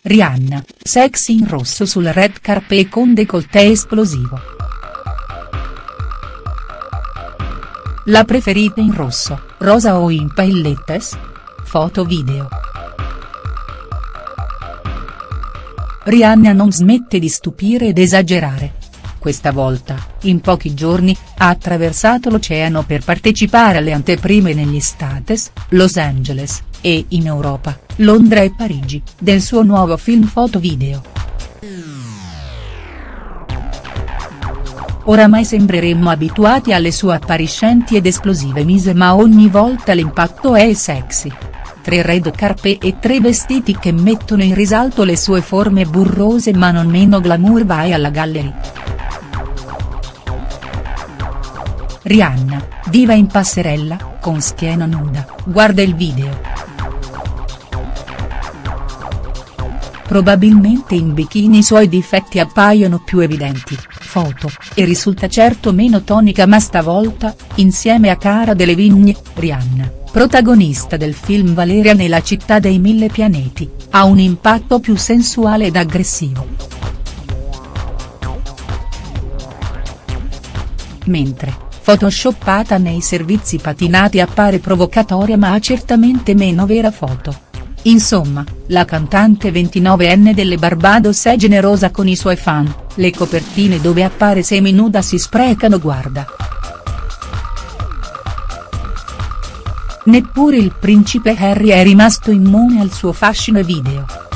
Rihanna, sexy in rosso sul red carpet con décolleté esplosivo. La preferita in rosso, rosa o in paillettes? Foto video. Rihanna non smette di stupire ed esagerare. Questa volta, in pochi giorni, ha attraversato l'oceano per partecipare alle anteprime negli States, Los Angeles, e in Europa, Londra e Parigi, del suo nuovo film foto video. Oramai sembreremmo abituati alle sue appariscenti ed esplosive mise, ma ogni volta l'impatto è sexy. 3 red carpet e 3 vestiti che mettono in risalto le sue forme burrose ma non meno glamour. Vai alla galleria. Rihanna, diva in passerella, con schiena nuda, guarda il video. Probabilmente in bikini i suoi difetti appaiono più evidenti, foto, e risulta certo meno tonica, ma stavolta, insieme a Cara Delevingne, Rihanna, protagonista del film Valeria nella città dei 1000 pianeti, ha un impatto più sensuale ed aggressivo. Mentre, photoshoppata nei servizi patinati appare provocatoria ma ha certamente meno vera foto. Insomma, la cantante 29enne delle Barbados è generosa con i suoi fan, le copertine dove appare seminuda si sprecano. Guarda. Neppure il principe Harry è rimasto immune al suo fascino video.